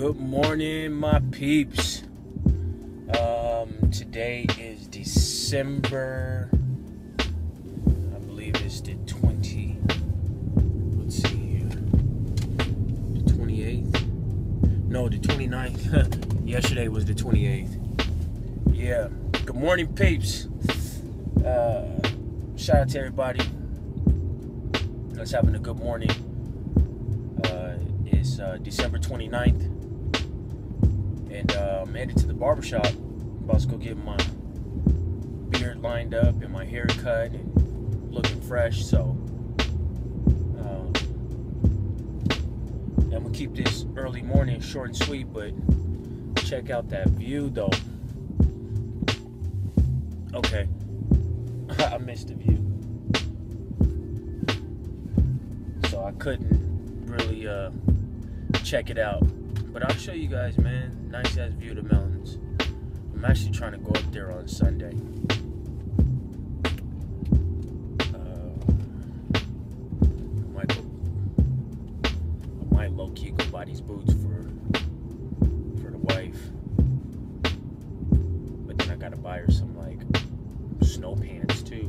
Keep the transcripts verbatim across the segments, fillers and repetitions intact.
Good morning, my peeps. Um, today is December, I believe it's the twenty, let's see here, the twenty-eighth, no, the twenty-ninth, yesterday was the twenty-eighth, yeah, good morning, peeps. Uh, shout out to everybody that's having a good morning. Uh, it's uh, December twenty-ninth, and uh, I'm headed to the barbershop. I'm about to go get my beard lined up and my hair cut and looking fresh. So um, I'm gonna keep this early morning short and sweet, but check out that view though. Okay, I missed the view, so I couldn't really uh, check it out. But I'll show you guys, man. Nice ass view of the mountains. I'm actually trying to go up there on Sunday. Uh, I might go. I might low key go buy these boots for for the wife. But then I gotta buy her some like snow pants too.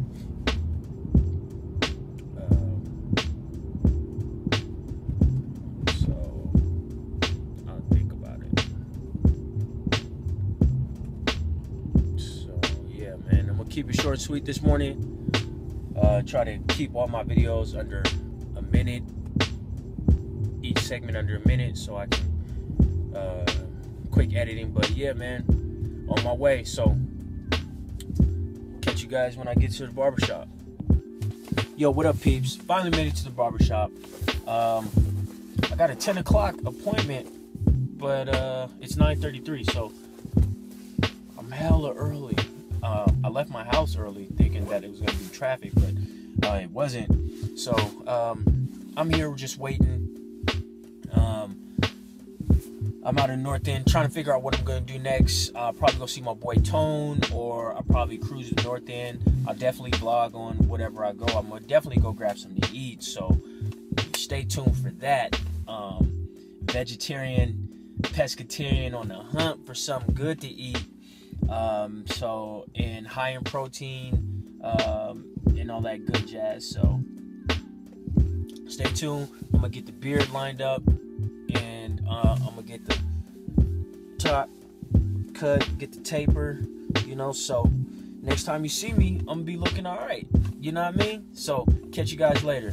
Keep it short and sweet this morning. Uh, try to keep all my videos under a minute, each segment under a minute, so I can uh, quick editing. But yeah, man, on my way. So catch you guys when I get to the barbershop. Yo, what up, peeps? Finally made it to the barbershop. Um, I got a ten o'clock appointment, but uh, it's nine thirty-three, so I'm hella early. Uh, I left my house early thinking that it was going to be traffic, but uh, it wasn't. So um, I'm here just waiting. Um, I'm out in North End trying to figure out what I'm going to do next. I'll probably go see my boy Tone, or I'll probably cruise to North End. I'll definitely vlog on whatever I go. I'm going to definitely go grab something to eat, so stay tuned for that. Um, vegetarian, pescatarian on the hunt for something good to eat. Um, so, and high in protein, um, and all that good jazz. So, stay tuned. I'm gonna get the beard lined up, and uh, I'm gonna get the top cut, get the taper, you know. So, next time you see me, I'm gonna be looking all right. You know what I mean? So, catch you guys later.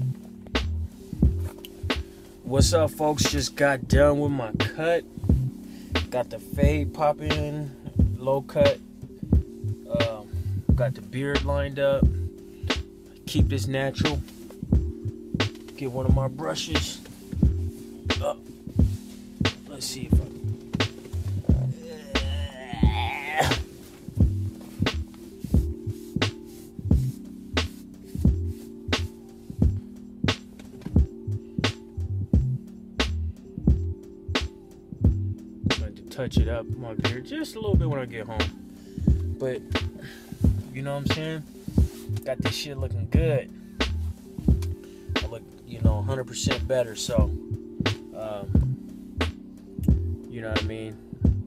What's up, folks? Just got done with my cut. Got the fade popping. Low cut, um, got the beard lined up. Keep this natural. Get one of my brushes. Uh, let's see if I touch it up my beard just a little bit when I get home, but you know what I'm saying, got this shit looking good. I look, you know, one hundred percent better, so um, you know what I mean.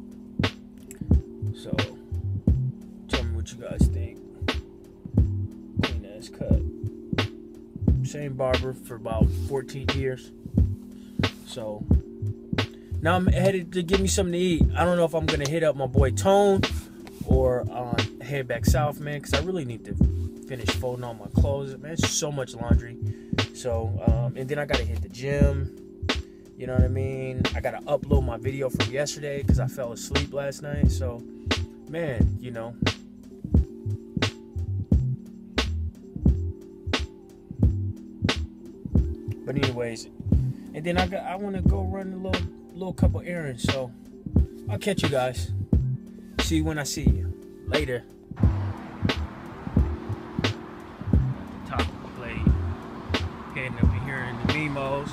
So tell me what you guys think. Clean ass cut, same barber for about fourteen years, so now I'm headed to get me something to eat. I don't know if I'm going to hit up my boy Tone or uh, head back south, man, because I really need to finish folding all my clothes. Man, it's so much laundry. So, um, and then I got to hit the gym. You know what I mean? I got to upload my video from yesterday because I fell asleep last night. So, man, you know. But anyways, and then I got I want to go run a little little couple errands, so I'll catch you guys. See you when I see you. Later. Top of the blade. Heading over here in the Mimos.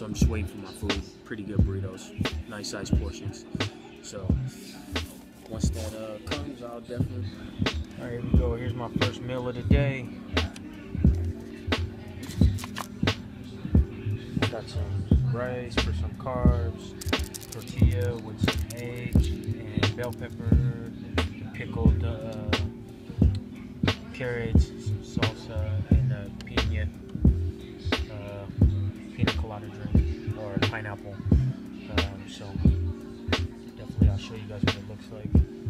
So I'm just waiting for my food. Pretty good burritos, nice sized portions. So once that uh, comes, I'll definitely. All right, here we go. Here's my first meal of the day. Got some rice for some carbs, tortilla with some eggs and bell pepper, pickled uh, carrots, some salsa, and uh, piña, uh, pina colada drink, or pineapple. Um, so definitely I'll show you guys what it looks like.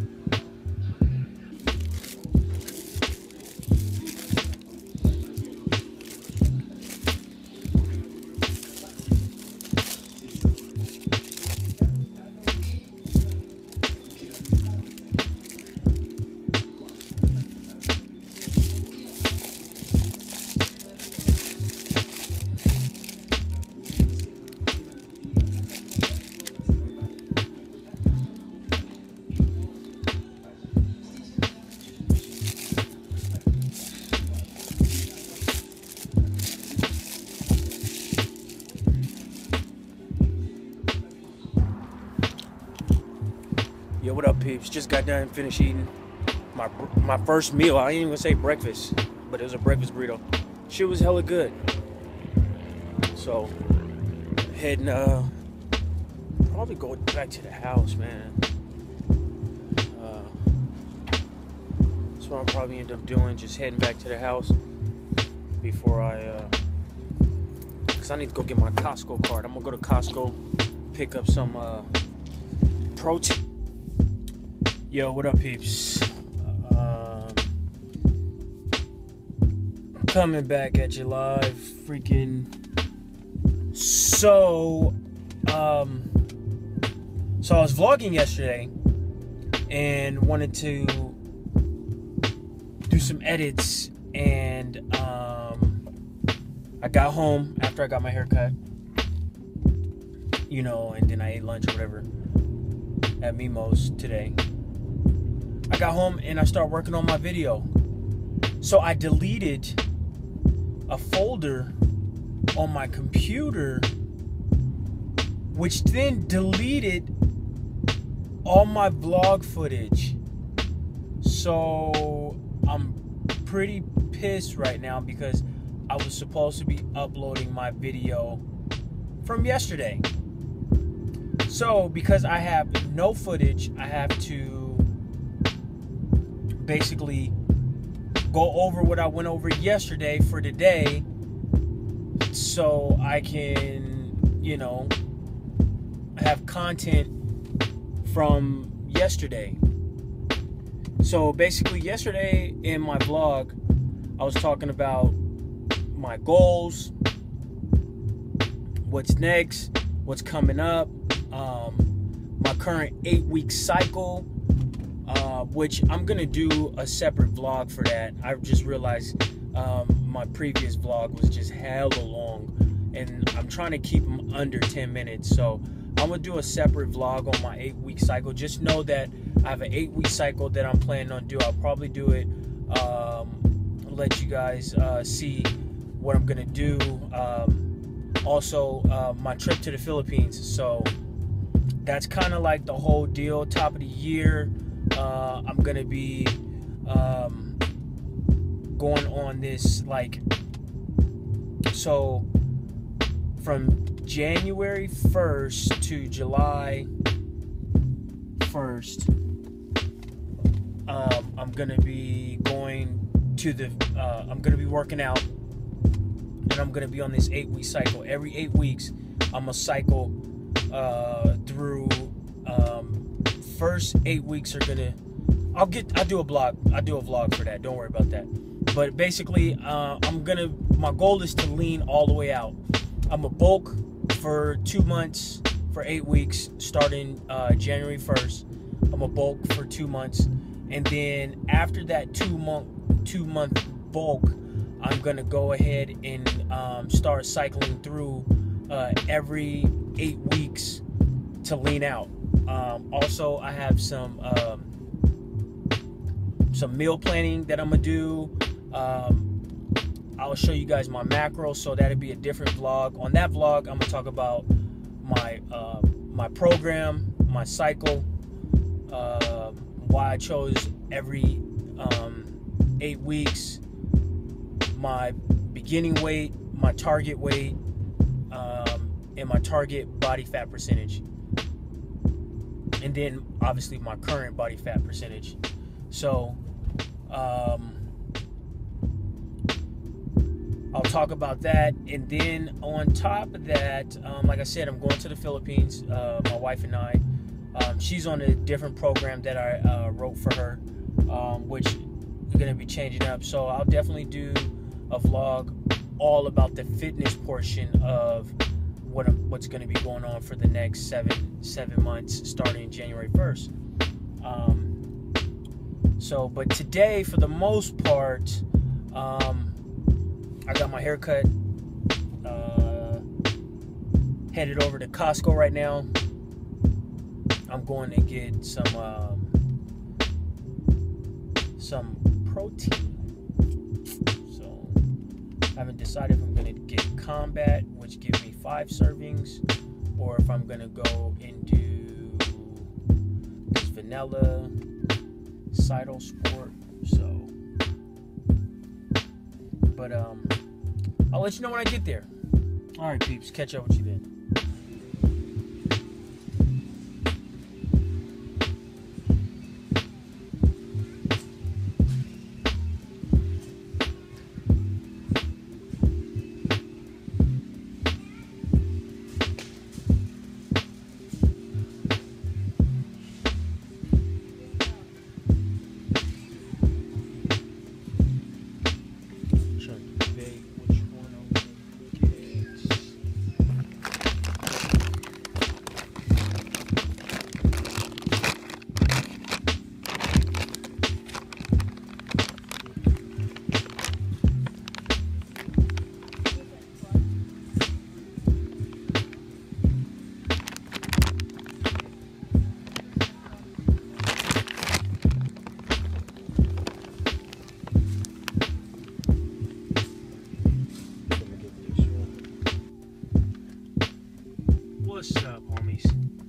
Yo, what up, peeps? Just got done, finished eating my my first meal. I ain't even gonna say breakfast, but it was a breakfast burrito. Shit was hella good. So, heading, uh, probably going back to the house, man. Uh, that's what I'll probably end up doing, just heading back to the house before I, uh, because I need to go get my Costco card. I'm gonna go to Costco, pick up some, uh, protein. Yo, what up, peeps? Um, coming back at you live, freaking. So, um, so I was vlogging yesterday and wanted to do some edits, and um, I got home after I got my hair cut, you know, and then I ate lunch or whatever at Mimo's today. I got home and I started working on my video. So I deleted a folder on my computer, which then deleted all my vlog footage. So I'm pretty pissed right now because I was supposed to be uploading my video from yesterday. So because I have no footage, I have to basically go over what I went over yesterday for today, so I can, you know, have content from yesterday. So basically yesterday in my vlog, I was talking about my goals, what's next, what's coming up, um, my current eight week cycle, Uh, which I'm gonna do a separate vlog for that. I just realized um, my previous vlog was just hella long, and I'm trying to keep them under ten minutes. So I'm gonna do a separate vlog on my eight week cycle. Just know that I have an eight week cycle that I'm planning on doing. I'll probably do it, um, let you guys uh, see what I'm gonna do. Um, also, uh, my trip to the Philippines. So that's kind of like the whole deal. Top of the year. Uh, I'm gonna be um, going on this, like, so from January first to July first, um, I'm gonna be going to the, uh, I'm gonna be working out, and I'm gonna be on this eight week cycle. Every eight weeks, I'm gonna cycle uh, through. Um, First eight weeks are gonna, I'll get, I'll do a vlog, I'll do a vlog for that. Don't worry about that. But basically, uh, I'm gonna, my goal is to lean all the way out. I'm a bulk for two months, for eight weeks, starting uh, January first. I'm a bulk for two months, and then after that two month, two month bulk, I'm gonna go ahead and um, start cycling through uh, every eight weeks to lean out. Um, also, I have some um, some meal planning that I'm gonna do. Um, I'll show you guys my macros, so that'll be a different vlog. On that vlog, I'm gonna talk about my uh, my program, my cycle, uh, why I chose every um, eight weeks, my beginning weight, my target weight, um, and my target body fat percentage, and then obviously my current body fat percentage. So um, I'll talk about that, and then on top of that, um, like I said, I'm going to the Philippines. Uh, my wife and I. Um, she's on a different program that I uh, wrote for her, um, which is going to be changing up. So I'll definitely do a vlog all about the fitness portion of what what's going to be going on for the next seven seven months, starting January first. Um, so, but today, for the most part, um, I got my hair cut, uh, headed over to Costco right now. I'm going to get some um, some protein. So I haven't decided if I'm going to get Combat, which gives me five servings, or if I'm going to go and do this vanilla Cyto Sport. So, but um, I'll let you know when I get there. All right, peeps, catch up with you then. What's up, homies?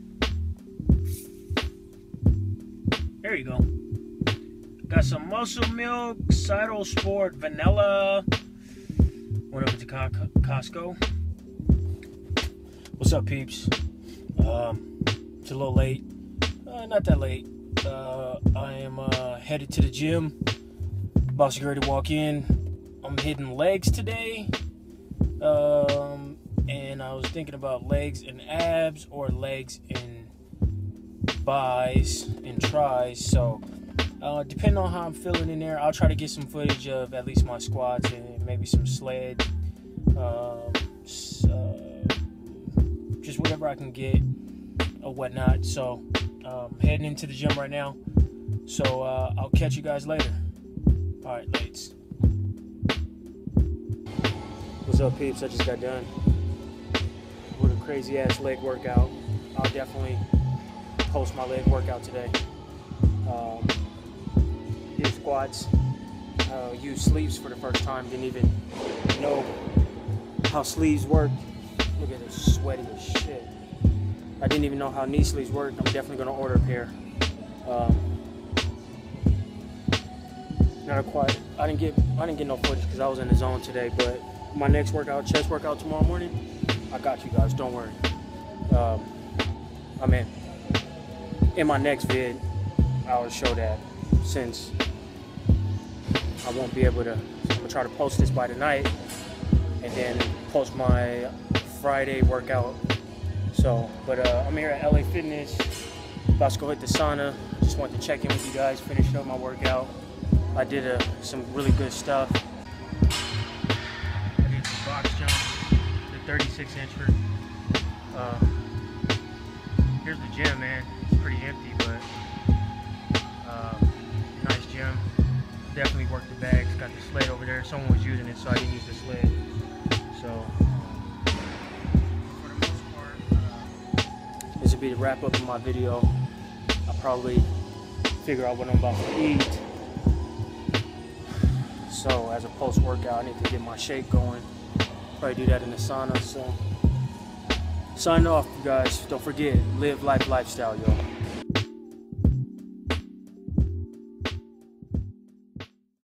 There you go. Got some Muscle Milk, Cyto Sport, Vanilla. Went over to Costco. What's up, peeps? Um, it's a little late. Uh, not that late. Uh, I am uh, headed to the gym. About to get ready to walk in. I'm hitting legs today. Um... And I was thinking about legs and abs, or legs and bis and tries. So, uh, depending on how I'm feeling in there, I'll try to get some footage of at least my squats and maybe some sled. Um, uh, just whatever I can get or whatnot. So, um, heading into the gym right now. So, uh, I'll catch you guys later. All right, lates. What's up, peeps? I just got done with a crazy ass leg workout. I'll definitely post my leg workout today. Um, did squats, uh, used sleeves for the first time. Didn't even know how sleeves work. Look at this, sweaty as shit. I didn't even know how knee sleeves work. I'm definitely gonna order a pair. Um, not quite. I didn't get. I didn't get no footage because I was in the zone today. But my next workout, chest workout tomorrow morning, I got you guys, don't worry. Um, I mean, in my next vid, I'll show that, since I won't be able to. I'm gonna try to post this by tonight, and then post my Friday workout. So, but uh, I'm here at L A Fitness, about to go hit the sauna. Just wanted to check in with you guys, finish up my workout. I did uh, some really good stuff. I did some box jumps, the thirty-six incher. Uh, here's the gym, man. It's pretty empty, but uh, nice gym. Definitely worked the bags. Got the sled over there. Someone was using it, so I didn't use the sled. So, um, for the most part, uh, this will be the wrap up of my video. I'll probably figure out what I'm about to eat. So as a post-workout, I need to get my shake going. Probably do that in the sauna. So sign off, you guys. Don't forget, live life lifestyle, y'all.